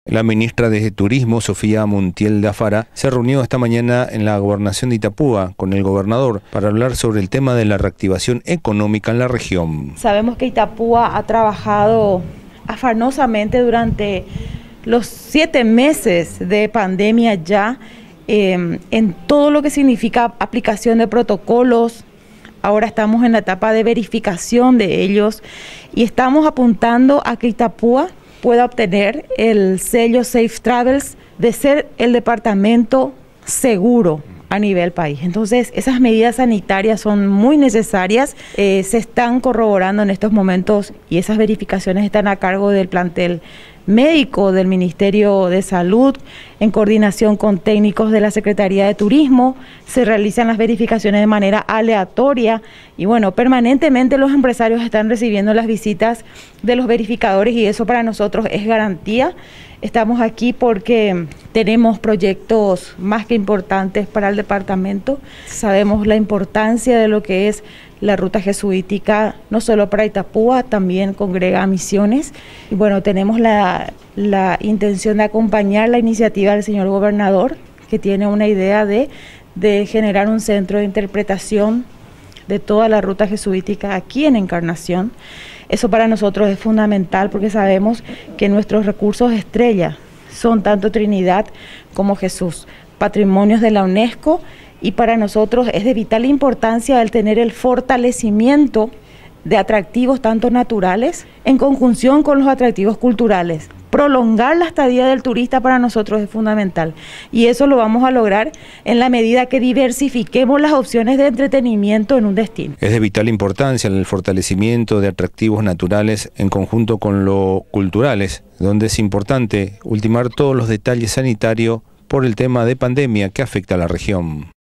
La ministra de Turismo, Sofía Montiel de Afara, se reunió esta mañana en la gobernación de Itapúa con el gobernador para hablar sobre el tema de la reactivación económica en la región. Sabemos que Itapúa ha trabajado afanosamente durante los 7 meses de pandemia ya en todo lo que significa aplicación de protocolos. Ahora estamos en la etapa de verificación de ellos y estamos apuntando a que Itapúa pueda obtener el sello Safe Travels de ser el departamento seguro a nivel país. Entonces, esas medidas sanitarias son muy necesarias, se están corroborando en estos momentos y esas verificaciones están a cargo del plantel médico del Ministerio de Salud, en coordinación con técnicos de la Secretaría de Turismo. Se realizan las verificaciones de manera aleatoria y bueno, permanentemente los empresarios están recibiendo las visitas de los verificadores y eso para nosotros es garantía. Estamos aquí porque tenemos proyectos más que importantes para el departamento. Sabemos la importancia de lo que es la ruta jesuítica, no solo para Itapúa, también congrega misiones. Y bueno, tenemos la intención de acompañar la iniciativa del señor gobernador, que tiene una idea de generar un centro de interpretación de toda la ruta jesuítica aquí en Encarnación. Eso para nosotros es fundamental porque sabemos que nuestros recursos estrella son tanto Trinidad como Jesús, patrimonios de la UNESCO, y para nosotros es de vital importancia el tener el fortalecimiento de atractivos tanto naturales en conjunción con los atractivos culturales. Prolongar la estadía del turista para nosotros es fundamental y eso lo vamos a lograr en la medida que diversifiquemos las opciones de entretenimiento en un destino. Es de vital importancia el fortalecimiento de atractivos naturales en conjunto con lo culturales, donde es importante ultimar todos los detalles sanitarios por el tema de pandemia que afecta a la región.